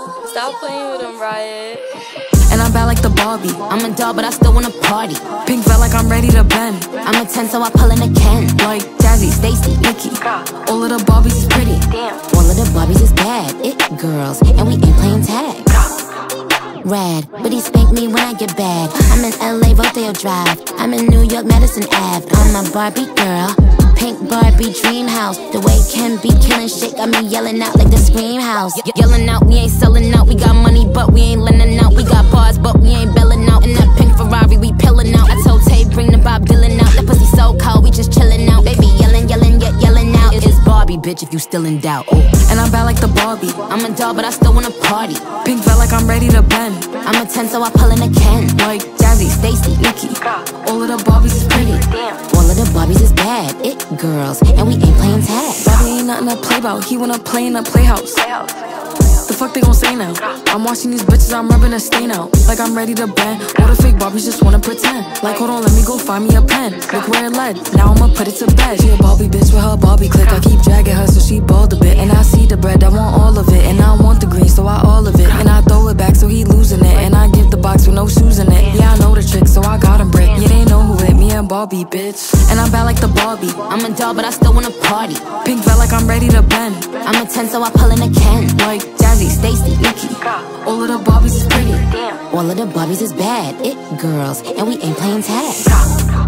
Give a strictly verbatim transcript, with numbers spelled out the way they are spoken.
Stop playing with him, Riot. And I'm bad like the Barbie. I'm a doll, but I still wanna party. Pink felt like I'm ready to bend. I'm a ten, so I pull in a Ken. Like Jazzy, Stacy, Nicki. All of the Barbies is pretty. Damn. All of the Barbies is bad. It girls, and we ain't playing tag. Rad, but he spank me when I get bad. I'm in L A, Rodeo Drive. I'm in New York, Madison Ave. I'm a Barbie girl. Pink Barbie dream house. The way Ken be killing shit got me yelling out like the Scream House. Ye yelling out, we ain't selling out. We got money, but we ain't lending out. We got bars, but we ain't belling out. In that pink Ferrari, we pillin' out. I told Tay, bring the Bob Dylan out. That pussy so cold, we just chillin' out. Baby yelling, yelling, yet yelling out. It's Barbie, bitch, if you still in doubt. Ooh. And I'm bad like the Barbie. I'm a doll, but I still wanna party. Pink felt like I'm ready to bend. I'm a ten, so I pull in a Ken. Like Jazzy, Stacy, Nicki. All of the Barbies is pretty. All of the Barbies is bad. It girls, and we ain't playing tag. Barbie ain't nothing to play about. He wanna play in a playhouse. The fuck they gon' say now? I'm watching these bitches, I'm rubbing a stain out. Like I'm ready to bend. All the fake Barbies just wanna pretend. Like hold on, let me go find me a pen. Look where it led, now I'ma put it to bed. She a Barbie bitch with her Barbie click. I keep dragging her so she bald a bit. And I see the bread, I want all of it. And I want the green, so I all of it. And I throw it back so he losing it. And I give the box with no shoes in it. Yeah, I know the trick, so I got him brick. Yeah, they know who it, me and Barbie, bitch. And I'm bad like the Barbie. I'm a doll, but I still wanna party. Pink felt like I'm ready to bend. I'm a ten, so I pull in a Ken. Like Jazzy, Stacy, Nicki. All of the Barbies is pretty. All of the Barbies is bad. It girls, and we ain't playing tag.